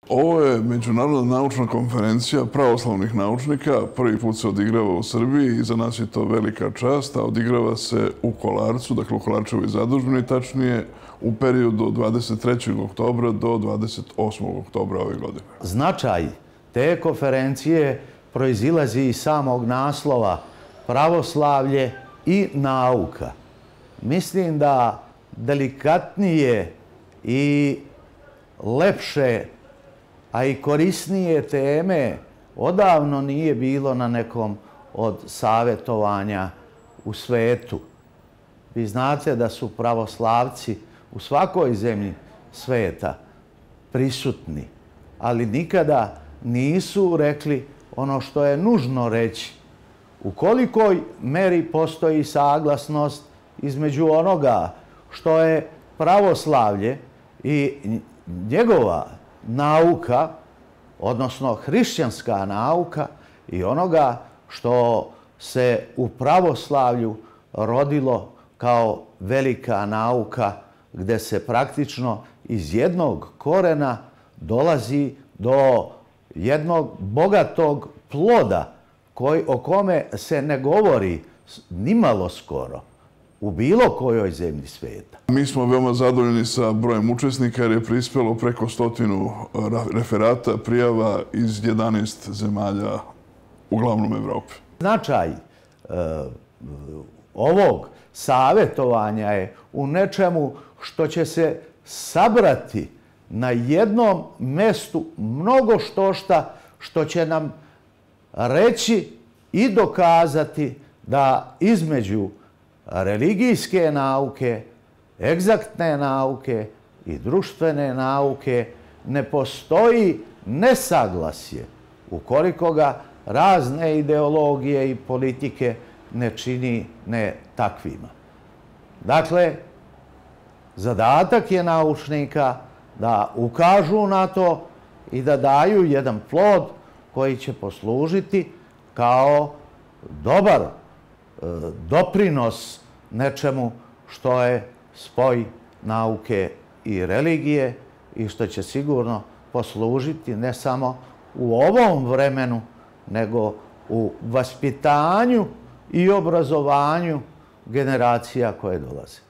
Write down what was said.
Ovo je međunarodna naučna konferencija pravoslavnih naučnika. Prvi put se odigrava u Srbiji i za nas je to velika čast, a odigrava se u Kolarcu, dakle u Kolarčevoj zadužbini, tačnije u periodu od 23. oktobra do 28. oktobra ove godine. Značaj te konferencije proizilazi iz samog naslova pravoslavlje i nauka. Mislim da delikatnije i lepše, a i korisnije teme odavno nije bilo na nekom od savjetovanja u svetu. Vi znate da su pravoslavci u svakoj zemlji sveta prisutni, ali nikada nisu rekli ono što je nužno reći. U kolikoj meri postoji saglasnost između onoga što je pravoslavlje i njegova nauka, odnosno hrišćanska nauka, i onoga što se u pravoslavlju rodilo kao velika nauka, gdje se praktično iz jednog korena dolazi do jednog bogatog ploda o kome se ne govori nimalo skoro u bilo kojoj zemlji svijeta. Mi smo veoma zadovoljni sa brojem učesnika jer je prispelo preko 100 referata, prijava iz 11 zemalja, uglavnom Evrope. Značaj ovog savjetovanja je u nečemu što će se sabrati na jednom mestu mnogo što će nam reći i dokazati da između religijske nauke, egzaktne nauke i društvene nauke ne postoji nesaglasje ukoliko ga razne ideologije i politike ne čini ne takvima. Dakle, zadatak je naučnika da ukažu na to i da daju jedan plod koji će poslužiti kao dobar doprinos nečemu što je spoj nauke i religije i što će sigurno poslužiti ne samo u ovom vremenu, nego u vaspitanju i obrazovanju generacija koje dolaze.